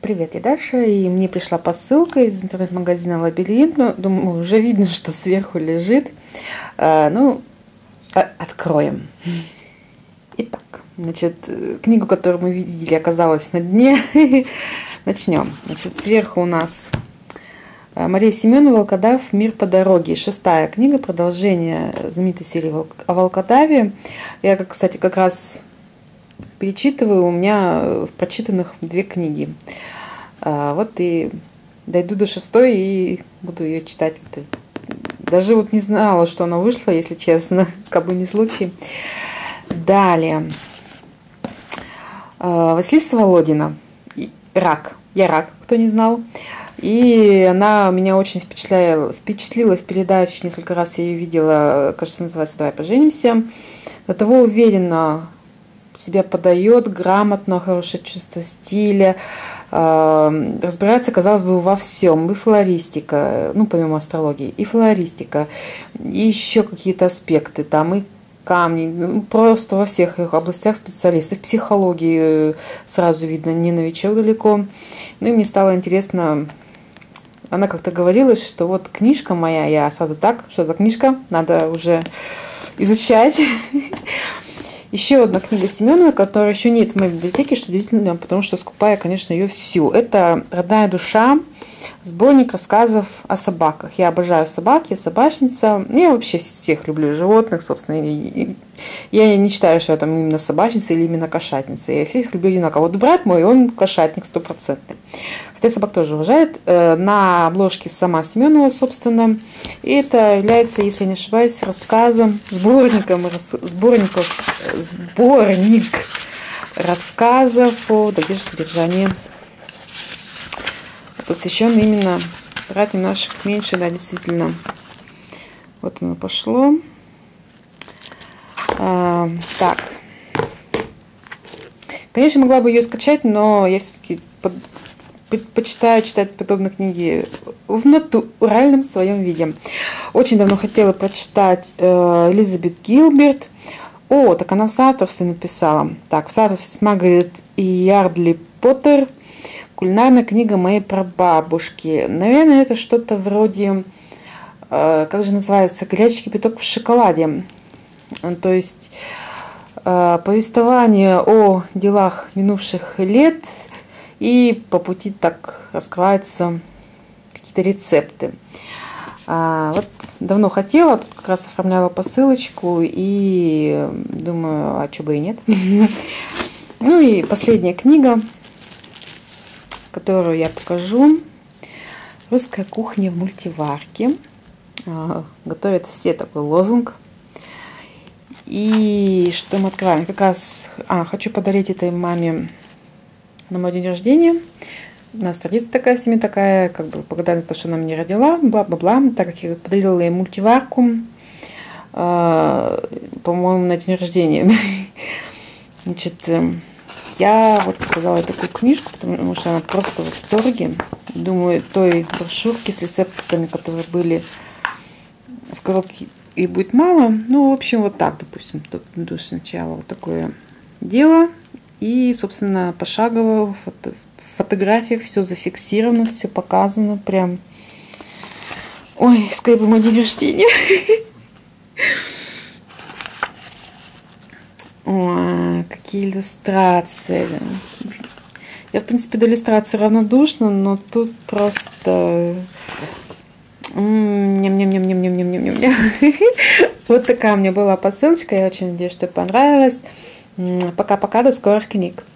Привет, я Даша, и мне пришла посылка из интернет-магазина «Лабиринт». Ну, думаю, уже видно, что сверху лежит. Откроем. Итак, значит, книгу, которую мы видели, оказалась на дне. Начнем. Значит, сверху у нас Мария Семенова «Волкодав. Мир по дороге». 6-я книга, продолжение знаменитой серии о волкодаве. Я, кстати, как раз перечитываю, у меня в прочитанных 2 книги. Вот и дойду до 6-й и буду ее читать. Даже вот не знала, что она вышла, если честно, как бы не случай. Далее. Василиса Володина. «Рак». Я рак, кто не знал. И она меня очень впечатлила в передаче. Несколько раз я ее видела. Кажется, называется «Давай поженимся». До того уверенно себя подает, грамотно, хорошее чувство стиля, разбирается, казалось бы, во всем. И флористика, ну, помимо астрологии, и флористика, и еще какие-то аспекты, там, и камни, ну, просто во всех их областях специалистов. В психологии сразу видно, не новичок далеко. Ну, и мне стало интересно, она как-то говорила, что вот книжка моя, я сразу так, что за книжка, надо уже изучать. Еще одна книга Семеновой, которая еще нет в моей библиотеке, что удивительно, потому что скупаю, конечно, ее всю. Это «Родная душа», сборник рассказов о собаках. Я обожаю собак, я собачница. Я вообще всех люблю животных, собственно. Я не считаю, что я там именно собачница или именно кошатница. Я всех люблю одинаково. Вот брат мой, он кошатник 100%. Хотя собак тоже уважает. На обложке сама Семенова, собственно. И это является, если не ошибаюсь, рассказом, сборник рассказов о дальнейшем содержании, посвящен именно братьям наших меньше, да, действительно. Вот оно пошло. Так. Конечно, могла бы ее скачать, но я все-таки предпочитаю читать подобные книги в натуральном своем виде. Очень давно хотела прочитать Элизабет Гилберт. О, так она в соавторстве написала. Так, в соавторстве с Маргарет и Ярдли Поттер. Кулинарная книга моей прабабушки. Наверное, это что-то вроде, как же называется, «Горячий кипяток в шоколаде». То есть повествование о делах минувших лет, и по пути так раскрываются какие-то рецепты. Вот давно хотела, тут как раз оформляла посылочку, и думаю, а что бы и нет. Ну и последняя книга, которую я покажу. «Русская кухня в мультиварке». Готовят все, такой лозунг. И что мы открываем? Как раз хочу подарить этой маме на мой день рождения. У нас традиция такая в семье, такая, как бы благодарность за то, что она меня родила, бла-бла-бла. Так как я подарила ей мультиварку, по-моему, на день рождения. Значит, я вот сказала такую книжку, потому что она просто в восторге. Думаю, той брошюрки с рецептами, которые были в коробке, и будет мало. Ну, в общем, вот так, допустим, тут сначала вот такое дело. И, собственно, пошагово в фотографиях все зафиксировано, все показано. Прям, ой, скорее бы мой день рождения. О, какие иллюстрации. Я, в принципе, до иллюстрации равнодушна, но тут просто... Ням-ням-ням-ням-ням-ням-ням-ням. Вот такая у меня была посылочка. Я очень надеюсь, что понравилась. Пока-пока, до скорых книг.